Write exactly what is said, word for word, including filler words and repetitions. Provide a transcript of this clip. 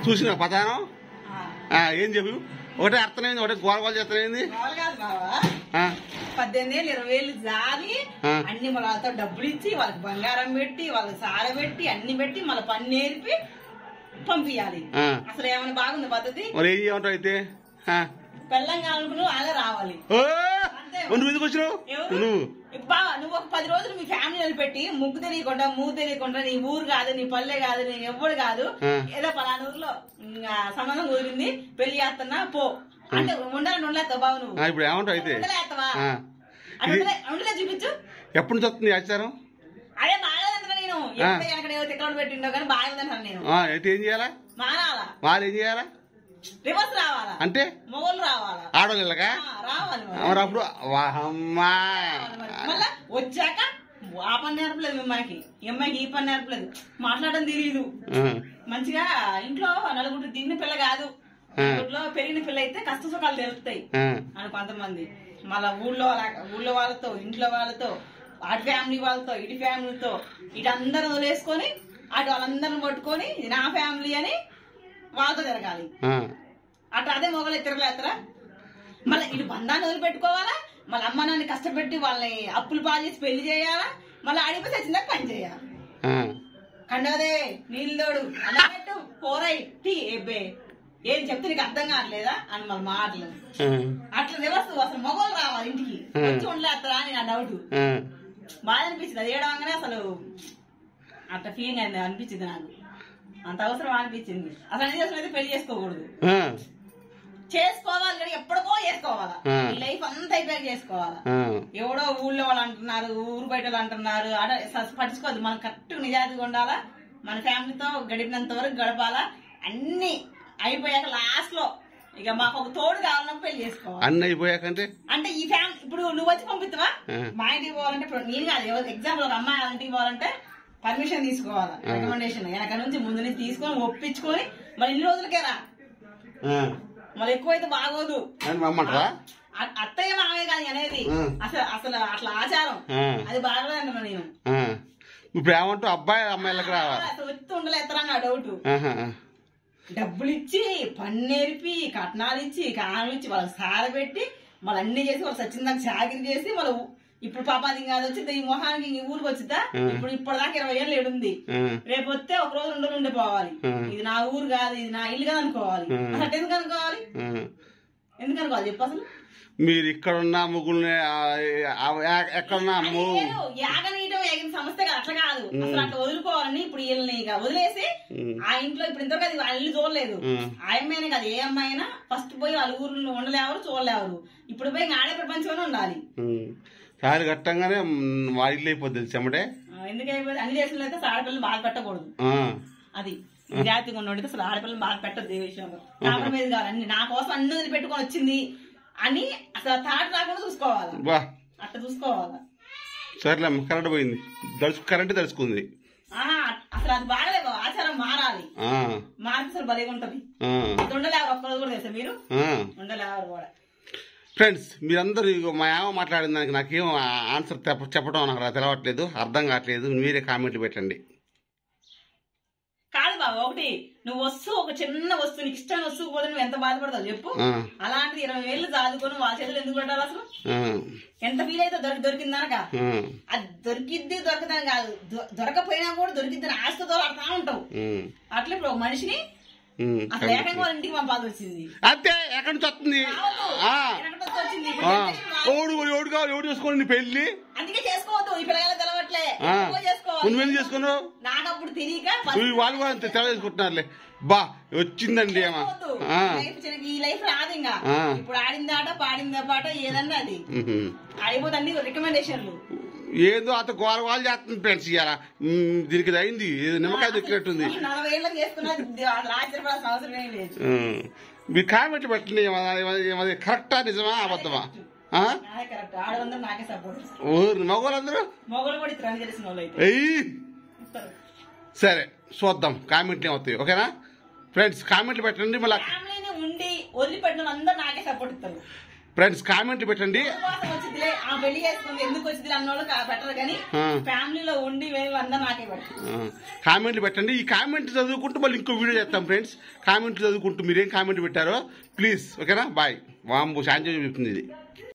చూసిన పదానం ఏం చెప్పు ఒకటే అర్థమైంది ఒకటే గోల గోల చేస్తమైంది పద్దెనిమిది వేలు ఇరవై వేలు జాలి అన్ని మన వాళ్ళతో డబ్బులు ఇచ్చి వాళ్ళకి బంగారం పెట్టి వాళ్ళకి సార పెట్టి అన్ని పెట్టి మళ్ళీ పని నేర్పి పంపించాలి. అసలు ఏమైనా బాగుంది పద్ధతి? మరి ఏం చేయమంటావు అయితే? పెళ్ళం కానుకుని అలా రావాలి. నువ్వు ఒక పది రోజులు మీ ఫ్యామిలీ నిలబెట్టి ముగ్గు తెలియకుండా మూగు తెలియకుండా నీ ఊరు కాదు నీ పల్లె కాదు నీ ఎవ్వడు కాదు ఏదో పలానా ఊర్లో సంబంధం కుదిరింది పెళ్లి చేస్తున్నా పో అంటే ఉండాలని ఉండలేస్తావు బాబు. నువ్వు ఇప్పుడు ఏమంటావు అయితే? ఉండలేస్తావా? ఉండలే చూపించు. ఎప్పుడు నుంచి వస్తుంది ఆచారం? అదే బాగాలేదంటున్నా నేను. ఎక్కడ తిక్కడ పెట్టిండో కానీ బాగాలేదంటున్నా నేను. అయితే ఏం చేయాలా? మారాలా? వాళ్ళు ఏం చేయాలా? రివర్స్ రావాలా? అంటే మొగలు రావాలా? ఆడవాళ్ళగా రావాలి. మరి అప్పుడు మళ్ళా వచ్చాక ఆ పని నేర్పలేదు అమ్మాయికి, ఈ అమ్మాయికి ఈ పని నేర్పలేదు, మాట్లాడడం తెలియదు. మంచిగా ఇంట్లో నలుగురు దిగిన పిల్ల కాదు, ఊళ్ళో పెరిగిన పిల్ల అయితే కష్ట సుఖాలు తెలుస్తాయి అని కొంతమంది. మళ్ళా ఊళ్ళో ఊళ్ళో వాళ్ళతో ఇంట్లో వాళ్ళతో అటు ఫ్యామిలీ వాళ్ళతో ఇటు ఫ్యామిలీతో ఇటు అందరం వదిలేసుకొని అటు వాళ్ళందరిని పట్టుకొని ఇది నా ఫ్యామిలీ అని వాళ్ళతో తిరగాలి. అట్లా అదే మొగలు తిరగలేస్తారా? మళ్ళీ ఇటు బంధాన్ని వదిలిపెట్టుకోవాలా, మళ్ళీ అమ్మ నాన్న కష్టపెట్టి వాళ్ళని అప్పులు పాలు చేసి పెళ్లి చేయాలా, మళ్ళీ అడిగి తెచ్చిందాక పని చేయాలి. కండదే నీళ్ళు తోడు అన్నట్టు పోరై టీ ఏబ్బే ఏం చెప్తే నీకు అర్థం కావట్లేదా అని మళ్ళీ మాటలు అట్లా రివర్స్. అసలు మొగలు రావాలి ఇంటికి వచ్చి ఉండలేస్తారా అని నా డౌట్. బాగా అనిపించింది అది ఏడవగానే. అసలు అట్లా ఫీలింగ్ అయింది అనిపించింది నాకు. అంత అవసరం అనిపించింది. అసలు అన్ని చేసిన అయితే పెళ్లి చేసుకోకూడదు, చేసుకోవాలి కానీ ఎప్పటికో చేసుకోవాలా. ఈ లైఫ్ అంతా అయిపోయాక చేసుకోవాలా. ఎవడో ఊళ్ళో వాళ్ళు అంటున్నారు, ఊరు బయట వాళ్ళు అంటున్నారు, అడ పట్టించుకోవద్దు. మనం కరెక్ట్ నిజాయితీగా ఉండాలా, మన ఫ్యామిలీతో గడిపినంత వరకు గడపాలా. అన్ని అయిపోయాక లాస్ట్ లో ఇక మాకు ఒక తోడు కావాలన్నప్పుడు పెళ్లి చేసుకోవాలి. అన్ని అయిపోయాకంటే అంటే ఈ ఫ్యామిలీ ఇప్పుడు నువ్వు వచ్చి పంపిస్తావా మా ఇంటికి పోవాలంటే? ఇప్పుడు నేను కాదు, ఎగ్జాంపుల్ ఒక అమ్మాయి వాళ్ళ ఇంటికి పోవాలంటే పర్మిషన్ తీసుకోవాలా, రికమెండేషన్ వెనక నుంచి ముందు నుంచి తీసుకొని ఒప్పించుకొని మళ్ళీ ఇన్ని రోజులకే రా. మళ్ళీ ఎక్కువైతే బాగోదు. అత్తయ్య మామే కాదు అనేది అసలు అసలు అట్లా ఆచారం అది బాగోదు అంటున్నా నేను. ఇప్పుడు ఏమంటావు? అబ్బాయి అమ్మాయిలకు రావాలి అసలు వచ్చి ఉండలేస్తారా నా డౌట్. డబ్బులు ఇచ్చి పని నేర్పి కట్నాలు ఇచ్చి కానులు ఇచ్చి వాళ్ళకి సార పెట్టి మళ్ళీ అన్ని చేసి వాళ్ళు సచ్చిందాక చాకరీ చేసి మళ్ళీ ఇప్పుడు పాపాది కాదు వచ్చింది ఈ మొహానికి ఈ ఊరికి వచ్చిందా. ఇప్పుడు ఇప్పటిదాకా ఇరవై ఏళ్ళు ఏడుంది, రేపు వస్తే ఒక రోజు రెండు నుండి పోవాలి. ఇది నా ఊరు కాదు, ఇది నా ఇల్లు కాదు అనుకోవాలి. అసలు ఎందుకు అనుకోవాలి? ఎందుకు అనుకోవాలి చెప్పు? అసలు మీరు ఇక్కడున్న ముగ్గుల్ని ఎక్కడున్నా యాగనీయటం యాగిన సమస్య కాదు, అట్లా కాదు. అసలు అట్లా వదులుకోవాలని ఇప్పుడు వీళ్ళని ఇక వదిలేసి ఆ ఇంట్లో ఇప్పుడు ఇంతవరకు వాళ్ళ ఇల్లు చూడలేదు. ఆ అమ్మాయినే కాదు ఏ అమ్మాయి అయినా ఫస్ట్ పోయి వాళ్ళ ఊర్లో ఉండలేవరు చూడలేవరు. ఇప్పుడు పోయి ఆడే ప్రపంచంలో ఉండాలి. సారి కట్టంగానే వాళ్ళ ఇల్లు అయిపోద్ది చెమటే. ఎందుకు అయిపోయింది? అన్ని దేశంలో అయితే అసలు ఆడపిల్లలు బాగా పెట్టకూడదు. అది జాతిగా ఉన్నోడితే అసలు ఆడపిల్లలు బాగా పెట్టదు ఏ విషయంలో. కాంప్రమైజ్ కావాలి. అన్ని నా కోసం అన్ని వదిలి పెట్టుకొని వచ్చింది అని అసలు థాట్ రాకుండా చూసుకోవాలి. అట్లా చూసుకోవాలా. సరేలే కరెంట్ పోయింది, కరెంట్ తెలుసుకుంది. అసలు అది బాగలేదు, ఆచారం మారాలి. మారితే అసలు భలేగా ఉంటది. ఉండలేవరు ఒక్కరోజు కూడా తెలుసా మీరు? ఉండలేవరు కూడా. ఫ్రెండ్స్ మీరందరూ మా ఏమో మాట్లాడిన దానికి నాకేం ఆన్సర్ చెప్పడం నాకు తెలవట్లేదు, అర్థం కావట్లేదు. మీరే కామెంట్లు పెట్టండి. కాదు బాబు, ఒకటి నువ్వు వస్తువు ఒక చిన్న వస్తువు నీకు ఇష్టమైన వస్తువు పోతే నువ్వు ఎంత బాధపడతావు చెప్పు. అలాంటిది ఇరవై వేలు దాదుకొని వాళ్ళ చేతులు ఎందుకు పెట్టాలి? అసలు ఎంత ఫీల్ అయితే దొరికి దొరికిందనక అది దొరికిద్ది దొరకదని కాదు, దొరకపోయినా కూడా దొరికిద్దని ఆశతో అడతా ఉంటావు. అట్లా ఇప్పుడు ఒక మనిషిని అసలు ఏకంగా వాళ్ళ ఇంటికి పంపాల్సి వచ్చింది. అంతే ఎక్కడి నుంచి వస్తుంది? ఎవడు కావాలి ఎవడు చేసుకోండి పెళ్లి. అందుకే చేసుకోవద్దు, ఈ పిల్లలు తెలవట్లే నువ్వేం చేసుకున్నావు? నాకు అప్పుడు తెలియక వాళ్ళు కూడా అంతే తెల చేసుకుంటున్నారులే. బా వచ్చిందండి ఏమా ఈ లైఫ్ రాదు. ఇంకా ఇప్పుడు ఆడిందాట పాడిందా పాట ఏదన్నా అది అయిపోతుంది. రికమెండేషన్లు ఏదో అత గోల గోల చేస్తుంది ఫ్రెండ్స్. ఇవాళ దీనికి అయింది నిమ్మకాయ దొక్కినట్టుంది. నలభై ఏళ్ళకి చేసుకున్నది ఆశ్చర్యపడాల్సిన అవసరం ఏం లేదు. మీరు కామెంట్ పెట్టండి, కరెక్టా నిజమా అబద్ధమా? మగవాళ్ళందరూ సరే చూద్దాం కామెంట్లు ఏమవుతాయి. ఓకేనా ఫ్రెండ్స్? కామెంట్లు పెట్టండి. మళ్ళీ ఉండి వదిలిపెట్టిన అందరూ నాకే సపోర్ట్ ఇస్తారు. ఫ్రెండ్స్ కామెంట్ పెట్టండి. వచ్చిందిలే ఆ పెళ్లి చేసుకుంది ఎందుకు వచ్చింది అన్నోళ్ళు పెట్టరు కానీ ఫ్యామిలీలో ఉండి అందరూ నాకే పెడతారు. కామెంట్లు పెట్టండి. ఈ కామెంట్ చదువుకుంటూ మళ్ళీ ఇంకో వీడియో చేస్తాం ఫ్రెండ్స్. కామెంట్ చదువుకుంటూ మీరేం కామెంట్ పెట్టారో ప్లీజ్. ఓకేనా? బాయ్. వాంబు శాంతి చెప్తుంది ఇది.